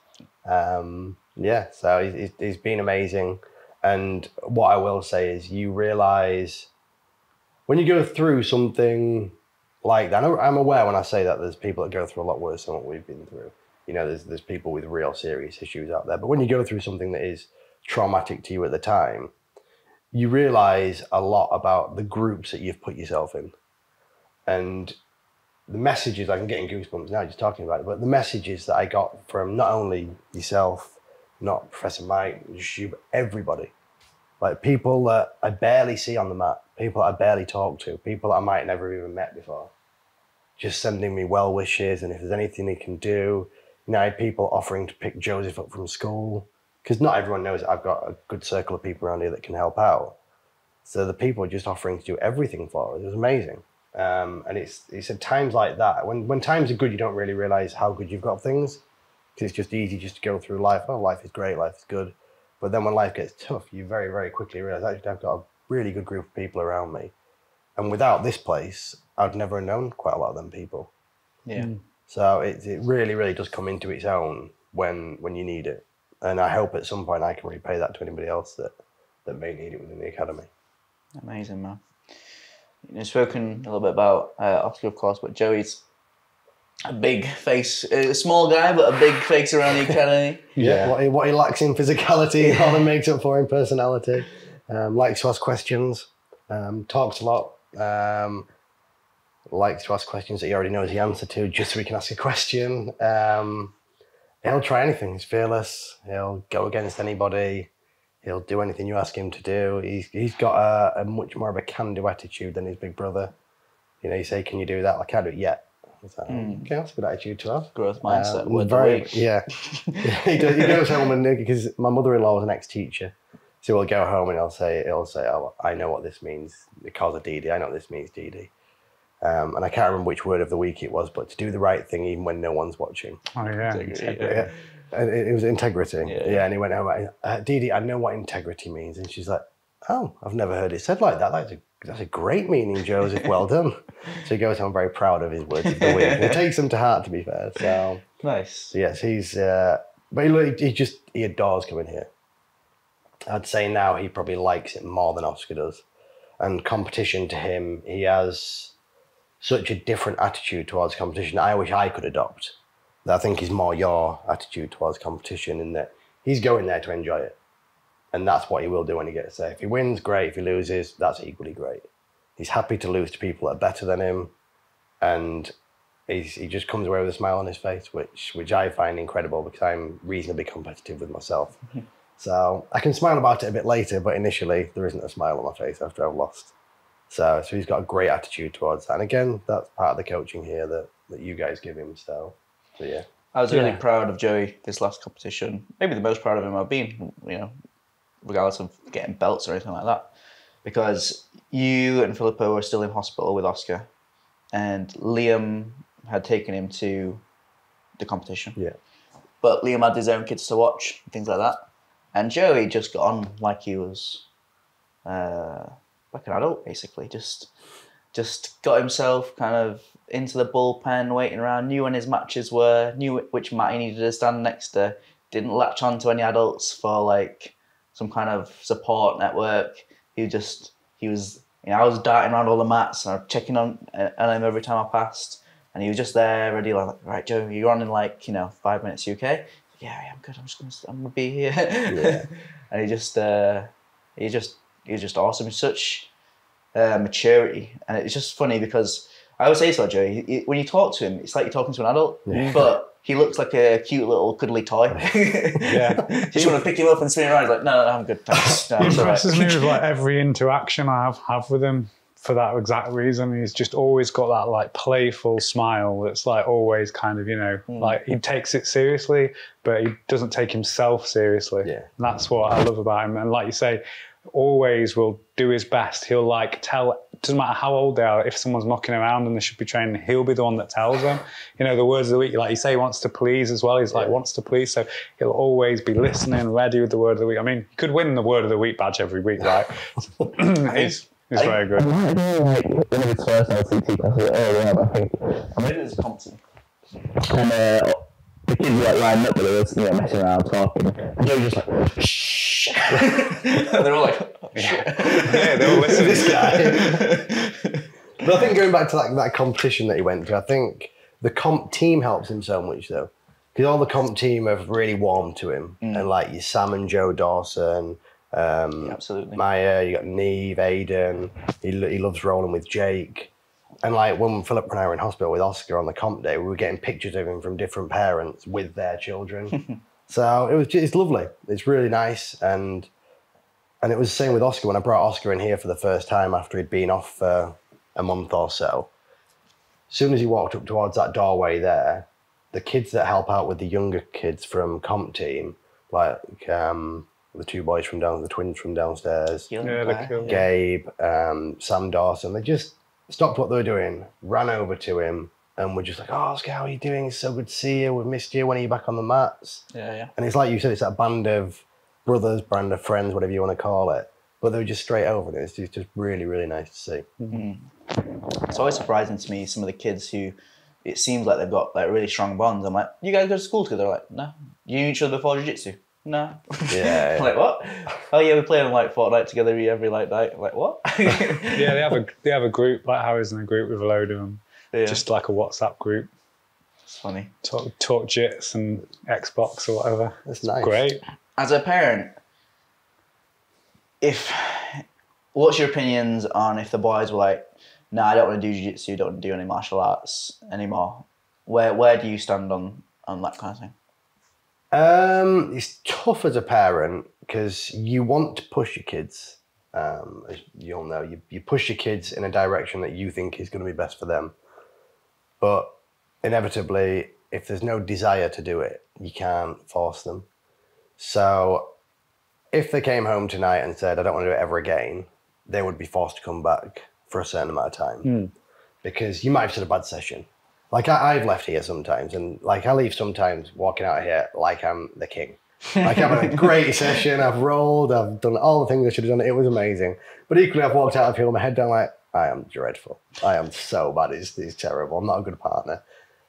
So he's been amazing. And what I will say is you realise when you go through something like that, I'm aware when I say that there's people that go through a lot worse than what we've been through. You know, there's people with real serious issues out there. But when you go through something that is traumatic to you at the time, you realise a lot about the groups that you've put yourself in. And the messages, I'm getting goosebumps now just talking about it, but the messages that I got from not only yourself, not Professor Mike, just you, but everybody. Like people that I barely see on the mat, people that I barely talk to, people that I might never even met before. just sending me well wishes, and if there's anything he can do. You know, I had people offering to pick Joseph up from school, because not everyone knows that I've got a good circle of people around here that can help out. So the people are just offering to do everything for us. It was amazing. And it's at times like that, when times are good, you don't really realize how good you've got things, because it's just easy just to go through life. Oh, life is great, life is good. But then when life gets tough, you very, very quickly realize, actually, I've got a really good group of people around me. And without this place, I'd never have known quite a lot of them people. Yeah. So it really, really does come into its own when you need it. And I hope at some point I can repay that to anybody else that may need it within the academy. Amazing, man. You've spoken a little bit about Oscar, of course, but Joey's a big face, a small guy, but a big face around the academy. Yeah. What he lacks in physicality, all that makes up for in personality. Likes to ask questions, talks a lot. Likes to ask questions that he already knows the answer to, just so he can ask a question. He'll try anything. He's fearless. He'll go against anybody. He'll do anything you ask him to do. He's got a much more of a can-do attitude than his big brother. You know, you say, "Can you do that?" I can't do it yet. Okay, that's a good attitude to have. Growth mindset. Yeah. He goes home and, because my mother-in-law was an ex-teacher, so he'll go home and he'll say, "Oh, I know what this means because of Dee Dee. I know what this means, Dee Dee." And I can't remember which word of the week it was, but to do the right thing even when no one's watching. Oh, yeah. Yeah. And it was integrity. Yeah, and he went home, Dee Dee, I know what integrity means. And she's like, "Oh, I've never heard it said like that. That's a great meaning, Joseph. Well done." So he goes home very proud of his words of the week. And he takes them to heart, to be fair. So Nice. So yes, he's, but he adores coming here. I'd say now he probably likes it more than Oscar does. And competition to him, he has such a different attitude towards competition I wish I could adopt. That I think is more your attitude towards competition, in that he's going there to enjoy it. And that's what he will do when he gets there. If he wins, great. If he loses, that's equally great. He's happy to lose to people that are better than him. And he just comes away with a smile on his face, which I find incredible, because I'm reasonably competitive with myself. So I can smile about it a bit later, but initially there isn't a smile on my face after I've lost. So he's got a great attitude towards that. And again, that's part of the coaching here that you guys give him. So yeah. I was really proud of Joey this last competition. Maybe the most proud of him I've been, regardless of getting belts or anything like that. Because you and Filippo were still in hospital with Oscar, and Liam had taken him to the competition. Yeah. But Liam had his own kids to watch, things like that. And Joey just got on like he was like an adult, basically. Just got himself kind of into the bullpen, waiting around, knew when his matches were, knew which mat he needed to stand next to, didn't latch on to any adults for like some kind of support network. I was darting around all the mats and I was checking on him every time I passed. And he was just there, ready, like, "Right, Joe, you're on in 5 minutes, you okay?" "Yeah, I'm good. I'm gonna be here." Yeah. And he was just awesome. He's such maturity, and it's just funny because I always say to Joe, when you talk to him, it's like you're talking to an adult, but he looks like a cute little cuddly toy. Yeah. Just want to pick him up and spin around. He's like, no, I'm good, thanks. No, he impresses me with every interaction I have with him for that exact reason. He's just always got that playful smile that's always kind of, he takes it seriously, but he doesn't take himself seriously. Yeah. And that's what I love about him. And like you say, always will do his best. He'll tell, doesn't matter how old they are, if someone's knocking around and they should be training, he'll be the one that tells them. The words of the week, like you say, he wants to please as well. He's wants to please. So he'll always be listening, ready with the word of the week. I mean, he could win the word of the week badge every week, right? He's very good. One of his first LCT classes, I think. I made it as a competition. And the kids were lining up with us, messing around, talking. And Joe was just like, "Shh." They're all like, "Oh, shit." Yeah, they're all listening to this guy. But I think going back to that competition that he went to, I think the comp team helps him so much though. Because all the comp team have really warmed to him. And your Sam and Joe Dawson, absolutely. Maya, you got Neve, Aiden. He loves rolling with Jake. And when Philip and I were in hospital with Oscar on the comp day, we were getting pictures of him from different parents with their children. So it's lovely. It's really nice. And it was the same with Oscar. When I brought Oscar in here for the first time after he'd been off for a month or so, soon as he walked up towards that doorway there, the kids that help out with the younger kids from comp team, like the two boys from down, the twins from downstairs, they're cool. Gabe, Sam Dawson, they just stopped what they were doing, ran over to him, and were just like, "Oh, Oscar, how are you doing? It's so good to see you. We've missed you. When are you back on the mats?" Yeah. And it's like you said, it's that band of brothers, band of friends, whatever you want to call it. But they were just straight over, and it's just really, really nice to see. Mm-hmm. It's always surprising to me, some of the kids who it seems like they've got like really strong bonds. I'm like, "You guys go to school together?" They're like, "No." "You knew each other before jiu-jitsu?" "No." Yeah. Like, what? "Oh yeah, we play on like Fortnite together every like night." Like, what? Yeah, they have a group, like Harry's in a group with a load of them. Yeah. Just like a WhatsApp group. It's funny. Talk Jitz and Xbox or whatever. That's nice. Great. As a parent, what's your opinions on if the boys were like, "No, I don't want to do jiu-jitsu, don't want to do any martial arts anymore"? Where do you stand on that kind of thing? It's tough as a parent because you want to push your kids. As you all know, you push your kids in a direction that you think is going to be best for them. But inevitably, if there's no desire to do it, you can't force them. So if they came home tonight and said, "I don't want to do it ever again," they would be forced to come back for a certain amount of time. Because you might have had a bad session. Like I've left here sometimes, and like I leave sometimes walking out of here like I'm the king. Like I've had a great session, I've rolled, I've done all the things I should have done. It was amazing. But equally, I've walked out of here with my head down like, I am dreadful. I am so bad. It's terrible. I'm not a good partner.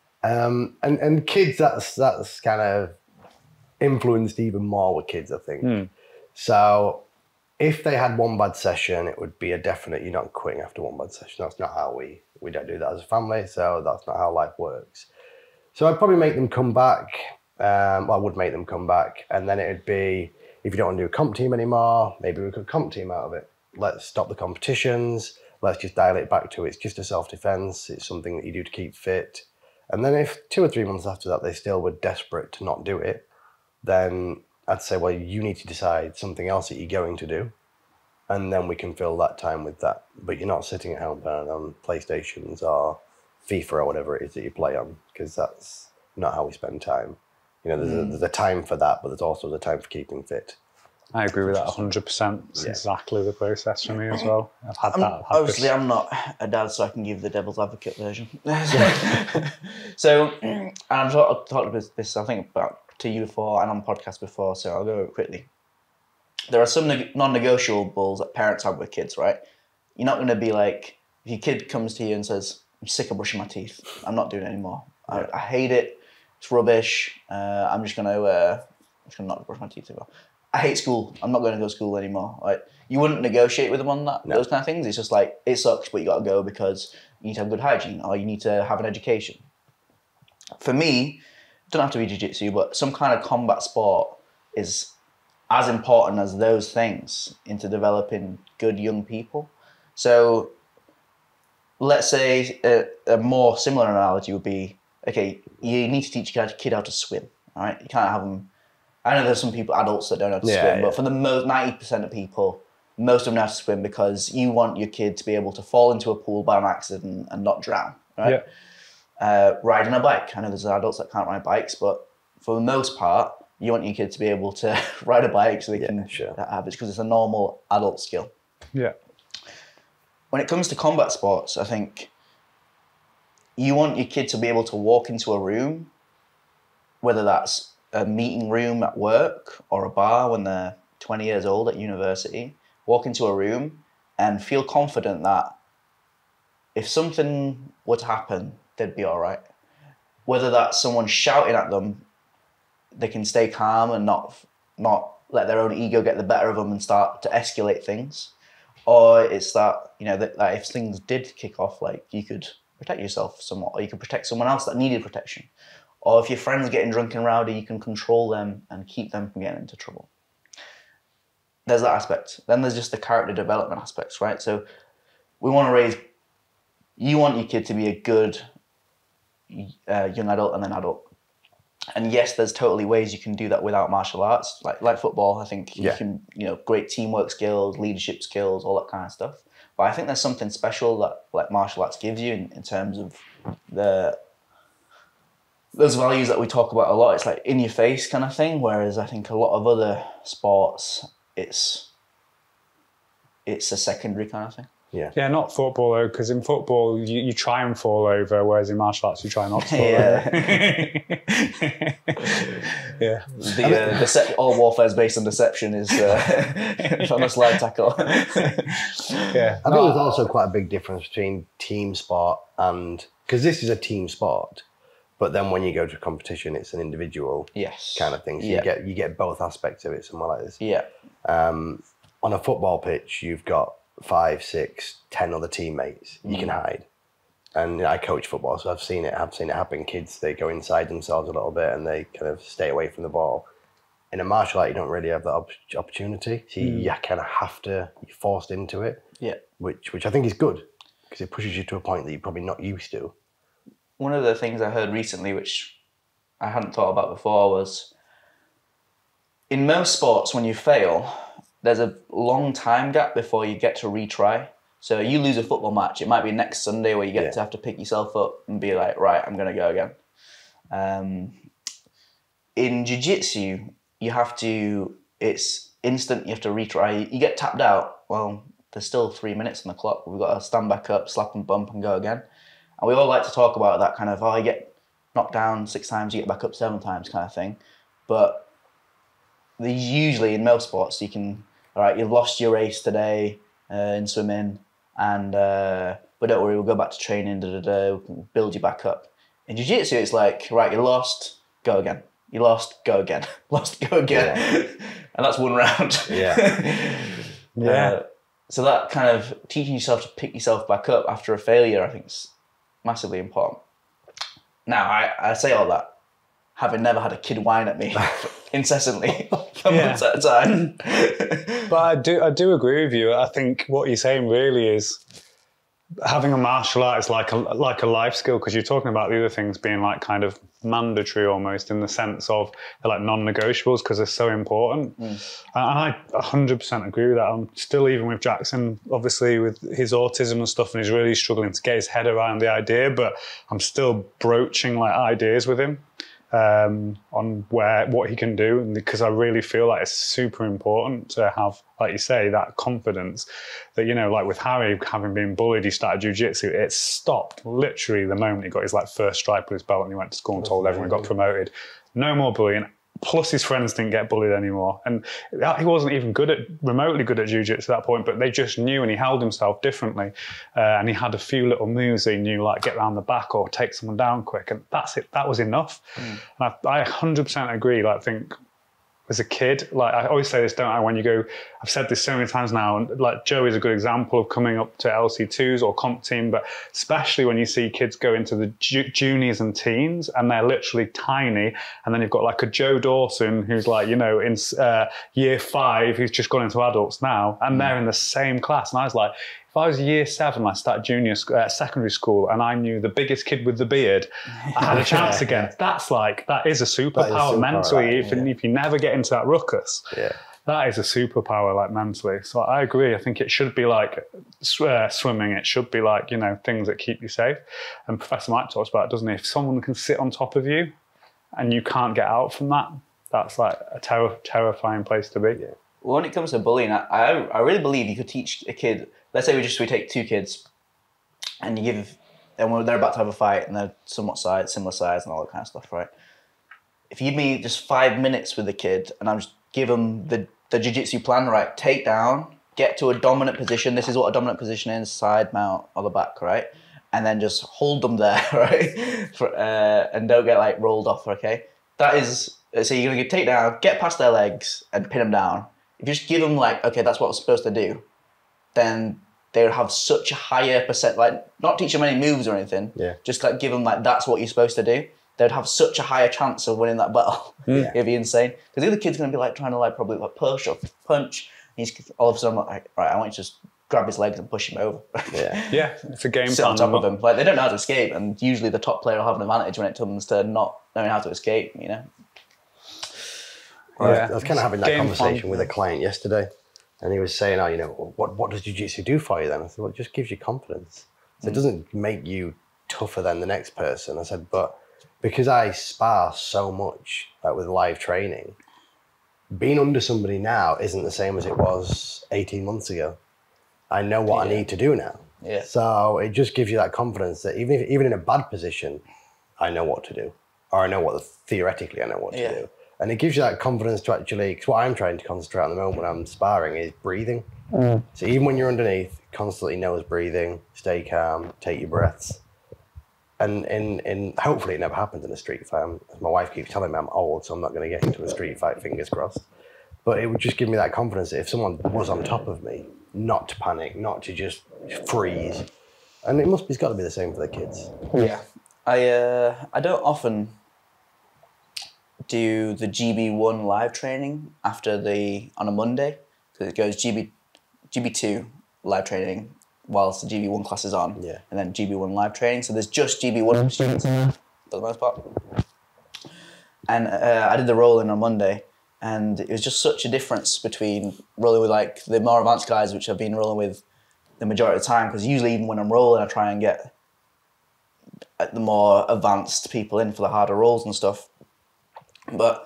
And kids, that's kind of influenced even more with kids, I think. So if they had one bad session, it would be a definite, you're not quitting after one bad session. That's not how we don't do that as a family. So that's not how life works. So I'd probably make them come back. I would make them come back. And then it'd be, if you don't want to do a comp team anymore, maybe we could comp team out of it. Let's stop the competitions. Let's just dial it back to it's just a self-defense. It's something that you do to keep fit. And then if 2 or 3 months after that, they still were desperate to not do it, then I'd say, well, you need to decide something else that you're going to do. And then we can fill that time with that. But you're not sitting at home playing on PlayStations or FIFA or whatever it is that you play on, because that's not how we spend time. You know, there's a time for that, but there's also the time for keeping fit. I agree with that 100%. It's exactly the process for me as well. I've had that. Obviously, I'm not a dad, so I can give the devil's advocate version. So, and I've talked about this, I think, about to you before and on podcasts before, so I'll go over it quickly. There are some non-negotiables that parents have with kids, right? You're not going to be like, if your kid comes to you and says, "I'm sick of brushing my teeth. I'm not doing it anymore. I hate it. It's rubbish. I'm just going to not brush my teeth anymore. I hate school. I'm not going to go to school anymore." Like, you wouldn't negotiate with them on that, those kind of things. It's just like, it sucks, but you got to go because you need to have good hygiene or you need to have an education. For me, it doesn't have to be jiu-jitsu, but some kind of combat sport is as important as those things into developing good young people. So let's say a more similar analogy would be, okay, you need to teach your kid how to swim, all right? You can't have them. I know there's some people, adults, that don't know how to swim, but for the 90% of people, most of them know how to swim because you want your kid to be able to fall into a pool by an accident and not drown, right? Riding a bike. I know there's adults that can't ride bikes, but for the most part, you want your kid to be able to ride a bike so they can have it, because it's a normal adult skill. Yeah. When it comes to combat sports, I think you want your kid to be able to walk into a room, whether that's a meeting room at work or a bar when they're 20 years old at university, walk into a room and feel confident that if something were to happen, they'd be all right. Whether that's someone shouting at them, they can stay calm and not let their own ego get the better of them and start to escalate things. Or it's that, you know, that if things did kick off, like, you could protect yourself somewhat, or you could protect someone else that needed protection. Or if your friend's getting drunk and rowdy, you can control them and keep them from getting into trouble. There's that aspect. Then there's just the character development aspects, right? So we want to raise, you want your kid to be a good young adult and then adult. And yes, there's totally ways you can do that without martial arts, like football. I think you can, great teamwork skills, leadership skills, all that kind of stuff. But I think there's something special that like martial arts gives you in terms of those values that we talk about a lot. It's like in your face kind of thing. Whereas I think a lot of other sports, it's a secondary kind of thing. Yeah. Yeah, not football though, because in football you try and fall over, whereas in martial arts you try not to fall over. Yeah. All warfare is based on deception is on a slide tackle. Yeah. I think there's also quite a big difference between team sport and, because this is a team sport, but then when you go to a competition, it's an individual kind of thing. So you get both aspects of it somewhere like this. Yeah. On a football pitch, you've got 5, 6, 10 other teammates you can hide. And I coach football, so I've seen it happen. Kids, they go inside themselves a little bit and they kind of stay away from the ball. In a martial art, you don't really have that opportunity. So you kind of have to, you're forced into it. Yeah. Which I think is good, because it pushes you to a point that you're probably not used to. One of the things I heard recently, which I hadn't thought about before, was in most sports, when you fail, there's a long time gap before you get to retry. So you lose a football match, it might be next Sunday where you get to have to pick yourself up and be like, right, I'm going to go again. In jiu-jitsu, it's instant, you have to retry. You get tapped out, well, there's still 3 minutes on the clock. We've got to stand back up, slap and bump and go again. And we all like to talk about that kind of, you get knocked down 6 times, you get back up 7 times kind of thing. But usually in most sports, you can, all right, you've lost your race today in swimming, and but don't worry, we'll go back to training, we can build you back up. In jiu-jitsu, it's like, right, you lost, go again. You lost, go again. Lost, go again. Yeah. And that's 1 round. Yeah. So that kind of teaching yourself to pick yourself back up after a failure, I think is massively important. Now, I say all that, having never had a kid whine at me incessantly for months at a time. But I do agree with you. I think what you're saying really is having a martial art is like a life skill, because you're talking about the other things being like kind of mandatory almost, in the sense of they're like non-negotiables because they're so important. And I 100% agree with that. I'm still, even with Jackson, obviously with his autism and stuff, and he's really struggling to get his head around the idea, but I'm still broaching like ideas with him on what he can do, and because I really feel like it's super important to have, like you say, that confidence that, you know, like with Harry having been bullied, he started jiu-jitsu, it stopped literally the moment he got his like first stripe with his belt and he went to school and told everyone he got promoted. No more bullying. Plus his friends didn't get bullied anymore. And he wasn't even remotely good at jiu-jitsu at that point, but they just knew, and he held himself differently. And he had a few little moves that he knew, like get around the back or take someone down quick. And that's it. That was enough. And I 100% agree. Like, I think as a kid, like I always say this, don't I, when you go, I've said this so many times now, and like Joe is a good example of coming up to LC2s or comp team, but especially when you see kids go into the juniors and teens and they're literally tiny, and then you've got like a Joe Dawson who's like, you know, in year 5, who's just gone into adults now, and they're in the same class. And I was like, if I was year 7, I started secondary school, and I knew the biggest kid with the beard, I had a chance again. That is a superpower mentally, right? If you never get into that ruckus. That is a superpower, like mentally. So I agree. I think it should be like swimming. It should be like, you know, things that keep you safe. And Professor Mike talks about it, doesn't he? If someone can sit on top of you and you can't get out from that, that's like a terrifying place to be. Well, when it comes to bullying, I really believe you could teach a kid. Let's say we take 2 kids, and they're about to have a fight, and they're somewhat similar size, and all that kind of stuff, right? If you give me just 5 minutes with the kid, and I'm just give them the jiu-jitsu plan, right? Take down, get to a dominant position. This is what a dominant position is: side, mount, or the back, right? And then just hold them there, right? And don't get like rolled off, okay? That is, so you're gonna take down, get past their legs, and pin them down. If you just give them like, okay, that's what we're supposed to do, then they would have such a higher percent, like not teach them any moves or anything, just like give them like, that's what you're supposed to do. They'd have such a higher chance of winning that battle. It'd be insane. Because the other kid's going to be like trying to like probably like push or punch. And he's all of a sudden like, right, I want you to just grab his legs and push him over. It's a game Sit on top of him. Like, they don't know how to escape, and usually the top player will have an advantage when it comes to not knowing how to escape, you know? I was kind of having that conversation with a client yesterday. And he was saying, what does jiu-jitsu do for you then? I said, well, it just gives you confidence. So it doesn't make you tougher than the next person. I said, but because I spar so much with live training, being under somebody now isn't the same as it was 18 months ago. I know what I need to do now. Yeah. So it just gives you that confidence that even in a bad position, I know what to do. Or I know theoretically I know what to do. And it gives you that confidence to actually, because what I'm trying to concentrate on the moment when I'm sparring is breathing. So even when you're underneath, constantly nose breathing, stay calm, take your breaths. And hopefully it never happens in a street fight. My wife keeps telling me I'm old, so I'm not going to get into a street fight, fingers crossed. But it would just give me that confidence that if someone was on top of me, not to panic, not to just freeze. And it's got to be the same for the kids. Yeah. I don't often do the GB1 live training on a Monday, because it goes GB2 live training whilst the GB1 class is on, and then GB1 live training. So there's just GB1 students in there for the most part. And I did the roll-in on Monday, and it was just such a difference between rolling with like the more advanced guys, which I've been rolling with the majority of the time, because usually even when I'm rolling, I try and get the more advanced people in for the harder rolls and stuff. But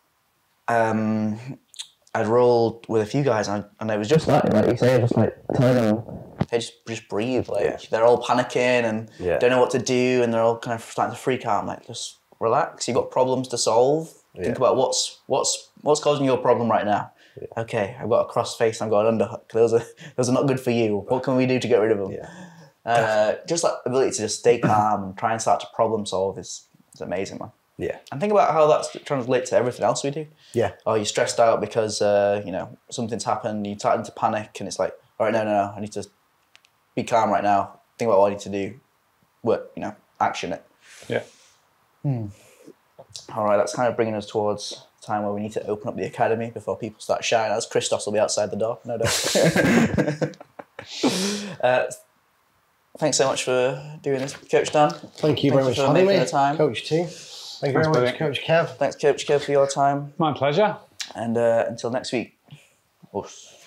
I'd rolled with a few guys, and it was just like you say, just like telling them. They just breathe, they're all panicking and don't know what to do, and they're all kind of starting to freak out. I'm like, just relax. You've got problems to solve. Think about what's causing your problem right now. Okay, I've got a cross face and I've got an underhook. Those are not good for you. What can we do to get rid of them? Just like ability to just stay calm and try and start to problem solve is amazing, man. Yeah. And think about how that translates to everything else we do. Yeah. Oh, you're stressed out because something's happened. You're starting to panic, and it's like, all right, no, I need to be calm right now. Think about what I need to do. Action it. Yeah. All right, that's kind of bringing us towards the time where we need to open up the academy before people start shouting. As Christos will be outside the door, no doubt. Thanks so much for doing this, Coach Dan. Thank you very much for having me, time. Coach T. Thank you very much, Coach Kev. Thanks, Coach Kev, for your time. My pleasure. And until next week. Oof.